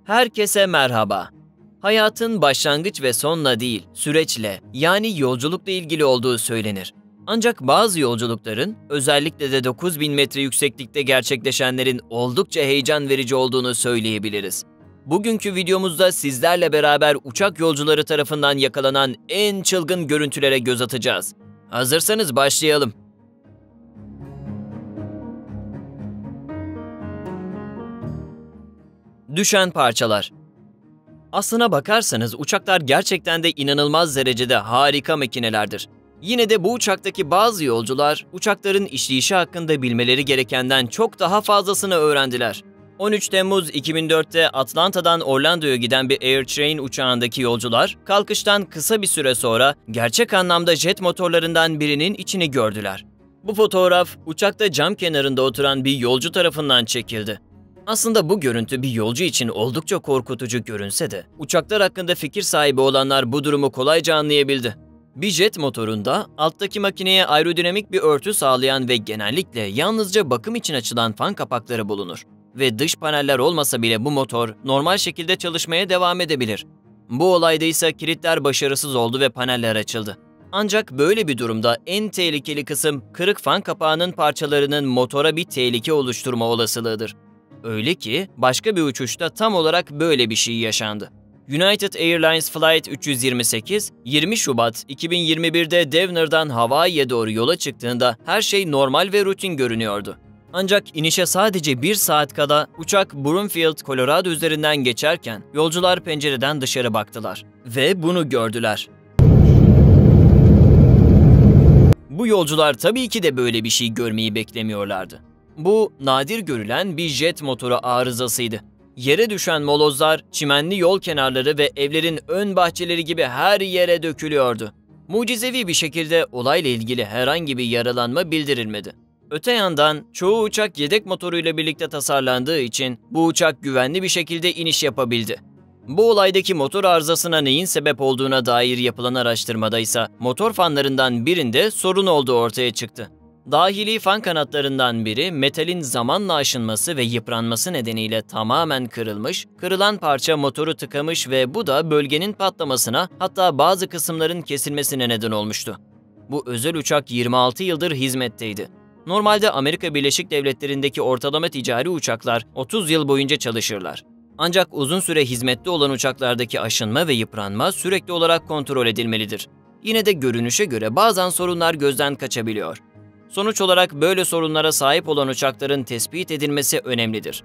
Herkese merhaba. Hayatın başlangıç ve sonla değil, süreçle, yani yolculukla ilgili olduğu söylenir. Ancak bazı yolculukların, özellikle de 9000 metre yükseklikte gerçekleşenlerin oldukça heyecan verici olduğunu söyleyebiliriz. Bugünkü videomuzda sizlerle beraber uçak yolcuları tarafından yakalanan en çılgın görüntülere göz atacağız. Hazırsanız başlayalım. Düşen parçalar. Aslına bakarsanız uçaklar gerçekten de inanılmaz derecede harika makinelerdir. Yine de bu uçaktaki bazı yolcular uçakların işleyişi hakkında bilmeleri gerekenden çok daha fazlasını öğrendiler. 13 Temmuz 2004'te Atlanta'dan Orlando'ya giden bir AirTrain uçağındaki yolcular kalkıştan kısa bir süre sonra gerçek anlamda jet motorlarından birinin içini gördüler. Bu fotoğraf uçakta cam kenarında oturan bir yolcu tarafından çekildi. Aslında bu görüntü bir yolcu için oldukça korkutucu görünse de uçaklar hakkında fikir sahibi olanlar bu durumu kolayca anlayabildi. Bir jet motorunda alttaki makineye aerodinamik bir örtü sağlayan ve genellikle yalnızca bakım için açılan fan kapakları bulunur. Ve dış paneller olmasa bile bu motor normal şekilde çalışmaya devam edebilir. Bu olayda ise kilitler başarısız oldu ve paneller açıldı. Ancak böyle bir durumda en tehlikeli kısım kırık fan kapağının parçalarının motora bir tehlike oluşturma olasılığıdır. Öyle ki başka bir uçuşta tam olarak böyle bir şey yaşandı. United Airlines Flight 328, 20 Şubat 2021'de Denver'dan Hawaii'ye doğru yola çıktığında her şey normal ve rutin görünüyordu. Ancak inişe sadece 1 saat kala uçak Broomfield, Colorado üzerinden geçerken yolcular pencereden dışarı baktılar ve bunu gördüler. Bu yolcular tabii ki de böyle bir şey görmeyi beklemiyorlardı. Bu, nadir görülen bir jet motoru arızasıydı. Yere düşen molozlar, çimenli yol kenarları ve evlerin ön bahçeleri gibi her yere dökülüyordu. Mucizevi bir şekilde olayla ilgili herhangi bir yaralanma bildirilmedi. Öte yandan, çoğu uçak yedek motoruyla birlikte tasarlandığı için bu uçak güvenli bir şekilde iniş yapabildi. Bu olaydaki motor arızasına neyin sebep olduğuna dair yapılan araştırmada ise motor fanlarından birinde sorun olduğu ortaya çıktı. Dahili fan kanatlarından biri metalin zamanla aşınması ve yıpranması nedeniyle tamamen kırılmış, kırılan parça motoru tıkamış ve bu da bölgenin patlamasına, hatta bazı kısımların kesilmesine neden olmuştu. Bu özel uçak 26 yıldır hizmetteydi. Normalde Amerika Birleşik Devletleri'ndeki ortalama ticari uçaklar 30 yıl boyunca çalışırlar. Ancak uzun süre hizmette olan uçaklardaki aşınma ve yıpranma sürekli olarak kontrol edilmelidir. Yine de görünüşe göre bazen sorunlar gözden kaçabiliyor. Sonuç olarak böyle sorunlara sahip olan uçakların tespit edilmesi önemlidir.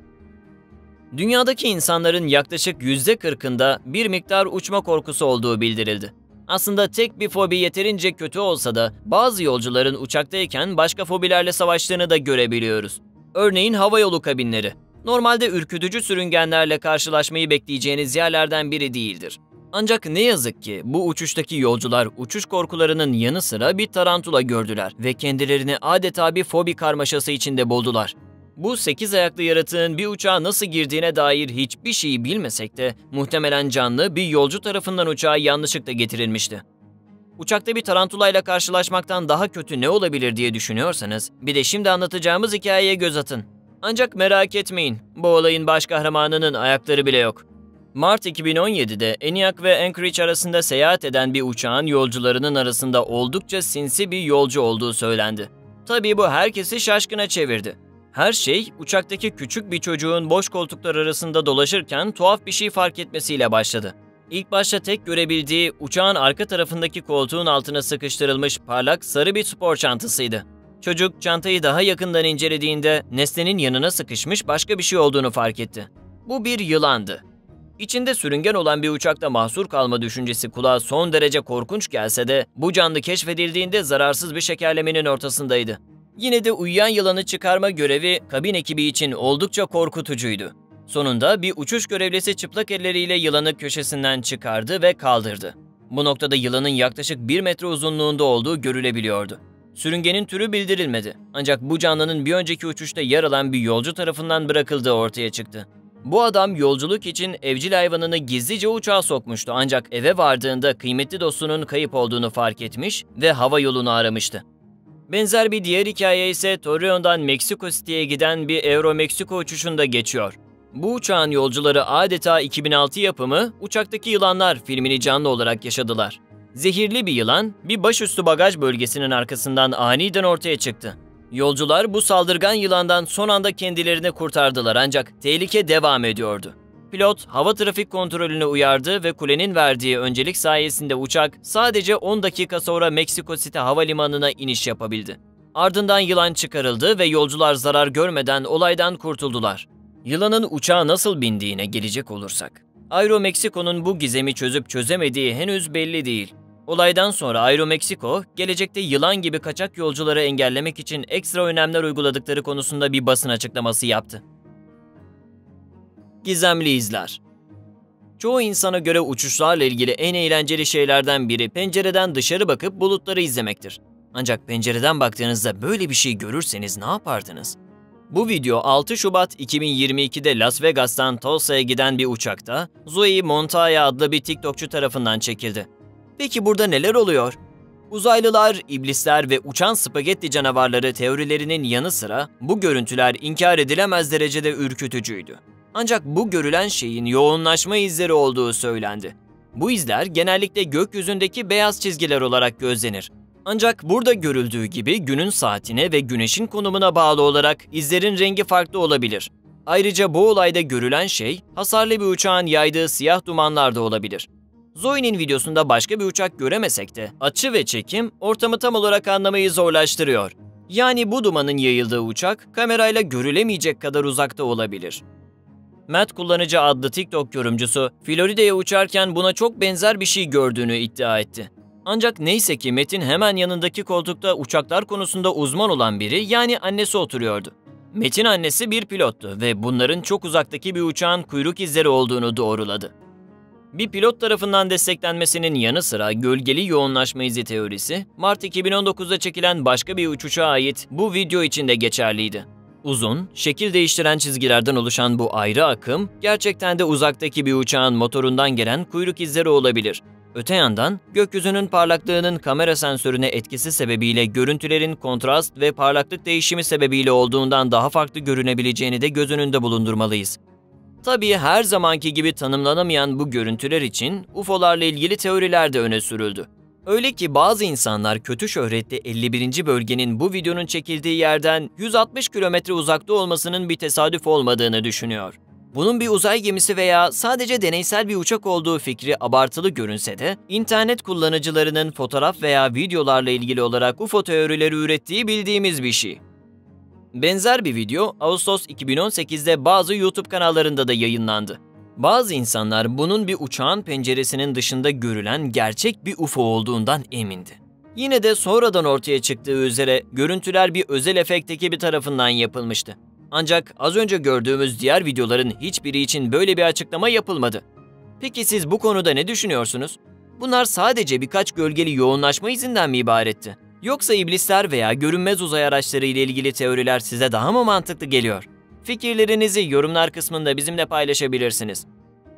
Dünyadaki insanların yaklaşık %40'ında bir miktar uçma korkusu olduğu bildirildi. Aslında tek bir fobi yeterince kötü olsa da bazı yolcuların uçaktayken başka fobilerle savaştığını da görebiliyoruz. Örneğin havayolu kabinleri. Normalde ürkütücü sürüngenlerle karşılaşmayı bekleyeceğiniz yerlerden biri değildir. Ancak ne yazık ki bu uçuştaki yolcular uçuş korkularının yanı sıra bir tarantula gördüler ve kendilerini adeta bir fobi karmaşası içinde buldular. Bu 8 ayaklı yaratığın bir uçağa nasıl girdiğine dair hiçbir şeyi bilmesek de muhtemelen canlı bir yolcu tarafından uçağa yanlışlıkla getirilmişti. Uçakta bir tarantulayla karşılaşmaktan daha kötü ne olabilir diye düşünüyorsanız bir de şimdi anlatacağımız hikayeye göz atın. Ancak merak etmeyin, bu olayın baş kahramanının ayakları bile yok. Mart 2017'de ENIAC ve Anchorage arasında seyahat eden bir uçağın yolcularının arasında oldukça sinsi bir yolcu olduğu söylendi. Tabii bu herkesi şaşkına çevirdi. Her şey uçaktaki küçük bir çocuğun boş koltuklar arasında dolaşırken tuhaf bir şey fark etmesiyle başladı. İlk başta tek görebildiği uçağın arka tarafındaki koltuğun altına sıkıştırılmış parlak sarı bir spor çantasıydı. Çocuk çantayı daha yakından incelediğinde nesnenin yanına sıkışmış başka bir şey olduğunu fark etti. Bu bir yılandı. İçinde sürüngen olan bir uçakta mahsur kalma düşüncesi kulağa son derece korkunç gelse de bu canlı keşfedildiğinde zararsız bir şekerlemenin ortasındaydı. Yine de uyuyan yılanı çıkarma görevi kabin ekibi için oldukça korkutucuydu. Sonunda bir uçuş görevlisi çıplak elleriyle yılanı köşesinden çıkardı ve kaldırdı. Bu noktada yılanın yaklaşık 1 metre uzunluğunda olduğu görülebiliyordu. Sürüngenin türü bildirilmedi. Ancak bu canlının bir önceki uçuşta yer alan bir yolcu tarafından bırakıldığı ortaya çıktı. Bu adam yolculuk için evcil hayvanını gizlice uçağa sokmuştu ancak eve vardığında kıymetli dostunun kayıp olduğunu fark etmiş ve hava yolunu aramıştı. Benzer bir diğer hikaye ise Torreon'dan Meksiko City'ye giden bir Aeromexico uçuşunda geçiyor. Bu uçağın yolcuları adeta 2006 yapımı Uçaktaki Yılanlar filmini canlı olarak yaşadılar. Zehirli bir yılan, bir başüstü bagaj bölgesinin arkasından aniden ortaya çıktı. Yolcular bu saldırgan yılandan son anda kendilerini kurtardılar ancak tehlike devam ediyordu. Pilot, hava trafik kontrolünü uyardı ve kulenin verdiği öncelik sayesinde uçak sadece 10 dakika sonra Meksiko City Havalimanı'na iniş yapabildi. Ardından yılan çıkarıldı ve yolcular zarar görmeden olaydan kurtuldular. Yılanın uçağa nasıl bindiğine gelecek olursak, Aeromexico'nun bu gizemi çözüp çözemediği henüz belli değil. Olaydan sonra Aeromexico, gelecekte yılan gibi kaçak yolcuları engellemek için ekstra önlemler uyguladıkları konusunda bir basın açıklaması yaptı. Gizemli izler. Çoğu insana göre uçuşlarla ilgili en eğlenceli şeylerden biri pencereden dışarı bakıp bulutları izlemektir. Ancak pencereden baktığınızda böyle bir şey görürseniz ne yapardınız? Bu video 6 Şubat 2022'de Las Vegas'tan Tulsa'ya giden bir uçakta Zoe Montoya adlı bir TikTokçu tarafından çekildi. Peki burada neler oluyor? Uzaylılar, iblisler ve uçan spagetti canavarları teorilerinin yanı sıra bu görüntüler inkar edilemez derecede ürkütücüydü. Ancak bu görülen şeyin yoğunlaşma izleri olduğu söylendi. Bu izler genellikle gökyüzündeki beyaz çizgiler olarak gözlenir. Ancak burada görüldüğü gibi günün saatine ve güneşin konumuna bağlı olarak izlerin rengi farklı olabilir. Ayrıca bu olayda görülen şey hasarlı bir uçağın yaydığı siyah dumanlar da olabilir. Zoe'nin videosunda başka bir uçak göremesek de açı ve çekim ortamı tam olarak anlamayı zorlaştırıyor. Yani bu dumanın yayıldığı uçak kamerayla görülemeyecek kadar uzakta olabilir. Matt kullanıcı adlı TikTok yorumcusu Florida'ya uçarken buna çok benzer bir şey gördüğünü iddia etti. Ancak neyse ki Matt'in hemen yanındaki koltukta uçaklar konusunda uzman olan biri, yani annesi oturuyordu. Matt'in annesi bir pilottu ve bunların çok uzaktaki bir uçağın kuyruk izleri olduğunu doğruladı. Bir pilot tarafından desteklenmesinin yanı sıra gölgeli yoğunlaşma izi teorisi, Mart 2019'da çekilen başka bir uçuşa ait bu video için de geçerliydi. Uzun, şekil değiştiren çizgilerden oluşan bu ayrı akım, gerçekten de uzaktaki bir uçağın motorundan gelen kuyruk izleri olabilir. Öte yandan, gökyüzünün parlaklığının kamera sensörüne etkisi sebebiyle görüntülerin kontrast ve parlaklık değişimi sebebiyle olduğundan daha farklı görünebileceğini de göz önünde bulundurmalıyız. Tabii her zamanki gibi tanımlanamayan bu görüntüler için UFO'larla ilgili teoriler de öne sürüldü. Öyle ki bazı insanlar kötü şöhretli 51. bölgenin bu videonun çekildiği yerden 160 kilometre uzakta olmasının bir tesadüf olmadığını düşünüyor. Bunun bir uzay gemisi veya sadece deneysel bir uçak olduğu fikri abartılı görünse de, internet kullanıcılarının fotoğraf veya videolarla ilgili olarak UFO teorileri ürettiği bildiğimiz bir şey. Benzer bir video Ağustos 2018'de bazı YouTube kanallarında da yayınlandı. Bazı insanlar bunun bir uçağın penceresinin dışında görülen gerçek bir UFO olduğundan emindi. Yine de sonradan ortaya çıktığı üzere görüntüler bir özel efekt ekibi tarafından yapılmıştı. Ancak az önce gördüğümüz diğer videoların hiçbiri için böyle bir açıklama yapılmadı. Peki siz bu konuda ne düşünüyorsunuz? Bunlar sadece birkaç gölgeli yoğunlaşma izinden mi ibaretti? Yoksa iblisler veya görünmez uzay araçları ile ilgili teoriler size daha mı mantıklı geliyor? Fikirlerinizi yorumlar kısmında bizimle paylaşabilirsiniz.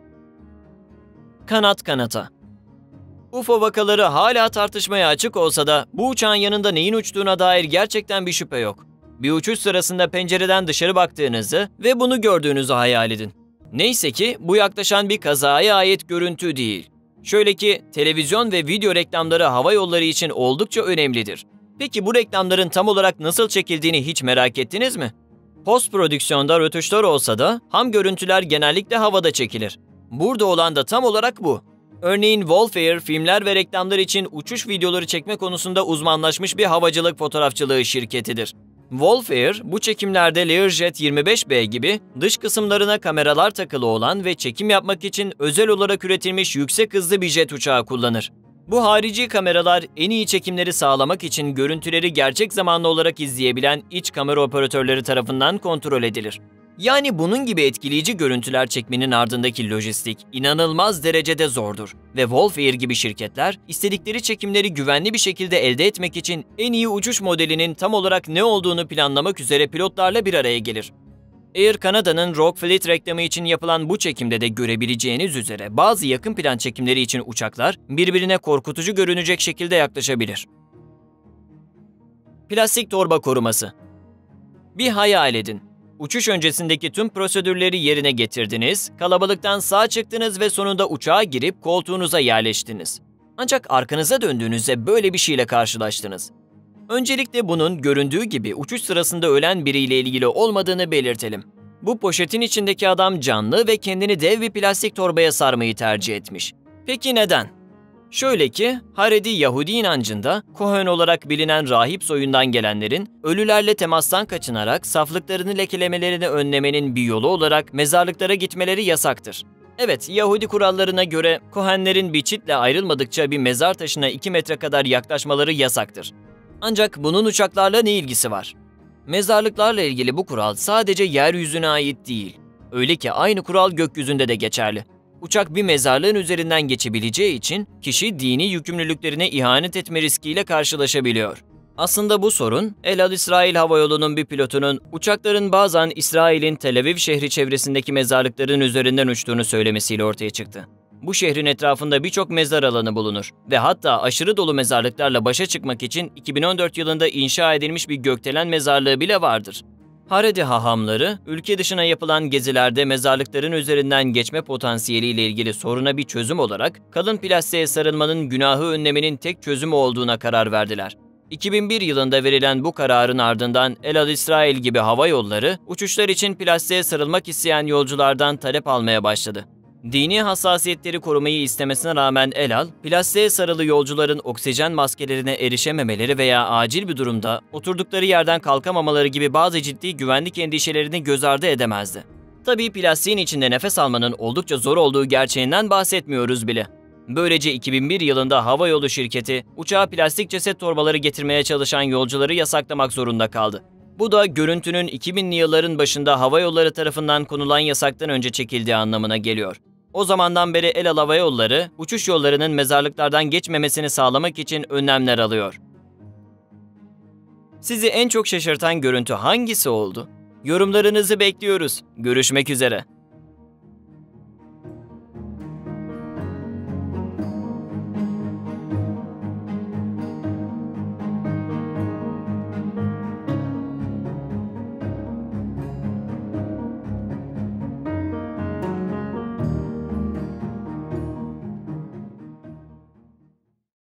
Kanat kanata. UFO vakaları hala tartışmaya açık olsa da bu uçağın yanında neyin uçtuğuna dair gerçekten bir şüphe yok. Bir uçuş sırasında pencereden dışarı baktığınızı ve bunu gördüğünüzü hayal edin. Neyse ki bu yaklaşan bir kazaya ait görüntü değil. Şöyle ki televizyon ve video reklamları hava yolları için oldukça önemlidir. Peki bu reklamların tam olarak nasıl çekildiğini hiç merak ettiniz mi? Post prodüksiyonda rötuşlar olsa da ham görüntüler genellikle havada çekilir. Burada olan da tam olarak bu. Örneğin Wolf Air filmler ve reklamlar için uçuş videoları çekme konusunda uzmanlaşmış bir havacılık fotoğrafçılığı şirketidir. Wolf Air, bu çekimlerde Learjet 25B gibi dış kısımlarına kameralar takılı olan ve çekim yapmak için özel olarak üretilmiş yüksek hızlı bir jet uçağı kullanır. Bu harici kameralar en iyi çekimleri sağlamak için görüntüleri gerçek zamanlı olarak izleyebilen iç kamera operatörleri tarafından kontrol edilir. Yani bunun gibi etkileyici görüntüler çekmenin ardındaki lojistik inanılmaz derecede zordur ve Wolf Air gibi şirketler istedikleri çekimleri güvenli bir şekilde elde etmek için en iyi uçuş modelinin tam olarak ne olduğunu planlamak üzere pilotlarla bir araya gelir. Air Canada'nın Rogue Fleet reklamı için yapılan bu çekimde de görebileceğiniz üzere bazı yakın plan çekimleri için uçaklar birbirine korkutucu görünecek şekilde yaklaşabilir. Plastik torba koruması. Bir hayal edin. Uçuş öncesindeki tüm prosedürleri yerine getirdiniz, kalabalıktan sağ çıktınız ve sonunda uçağa girip koltuğunuza yerleştiniz. Ancak arkanıza döndüğünüzde böyle bir şeyle karşılaştınız. Öncelikle bunun göründüğü gibi uçuş sırasında ölen biriyle ilgili olmadığını belirtelim. Bu poşetin içindeki adam canlı ve kendini dev bir plastik torbaya sarmayı tercih etmiş. Peki neden? Şöyle ki, Haredi Yahudi inancında Kohen olarak bilinen rahip soyundan gelenlerin ölülerle temastan kaçınarak saflıklarını lekelemelerini önlemenin bir yolu olarak mezarlıklara gitmeleri yasaktır. Evet, Yahudi kurallarına göre Kohenlerin bir çitle ayrılmadıkça bir mezar taşına 2 metre kadar yaklaşmaları yasaktır. Ancak bunun uçaklarla ne ilgisi var? Mezarlıklarla ilgili bu kural sadece yeryüzüne ait değil. Öyle ki aynı kural gökyüzünde de geçerli. Uçak bir mezarlığın üzerinden geçebileceği için kişi dini yükümlülüklerine ihanet etme riskiyle karşılaşabiliyor. Aslında bu sorun, El Al İsrail Havayolu'nun bir pilotunun uçakların bazen İsrail'in Tel Aviv şehri çevresindeki mezarlıkların üzerinden uçtuğunu söylemesiyle ortaya çıktı. Bu şehrin etrafında birçok mezar alanı bulunur ve hatta aşırı dolu mezarlıklarla başa çıkmak için 2014 yılında inşa edilmiş bir gökdelen mezarlığı bile vardır. Haredi hahamları, ülke dışına yapılan gezilerde mezarlıkların üzerinden geçme potansiyeliyle ilgili soruna bir çözüm olarak kalın plastiğe sarılmanın günahı önlemenin tek çözümü olduğuna karar verdiler. 2001 yılında verilen bu kararın ardından El Al İsrail gibi hava yolları, uçuşlar için plastiğe sarılmak isteyen yolculardan talep almaya başladı. Dini hassasiyetleri korumayı istemesine rağmen El Al, plastiğe sarılı yolcuların oksijen maskelerine erişememeleri veya acil bir durumda oturdukları yerden kalkamamaları gibi bazı ciddi güvenlik endişelerini göz ardı edemezdi. Tabii plastiğin içinde nefes almanın oldukça zor olduğu gerçeğinden bahsetmiyoruz bile. Böylece 2001 yılında havayolu şirketi, uçağa plastik ceset torbaları getirmeye çalışan yolcuları yasaklamak zorunda kaldı. Bu da görüntünün 2000'li yılların başında havayolları tarafından konulan yasaktan önce çekildiği anlamına geliyor. O zamandan beri El Al Havayolları, uçuş yollarının mezarlıklardan geçmemesini sağlamak için önlemler alıyor. Sizi en çok şaşırtan görüntü hangisi oldu? Yorumlarınızı bekliyoruz. Görüşmek üzere.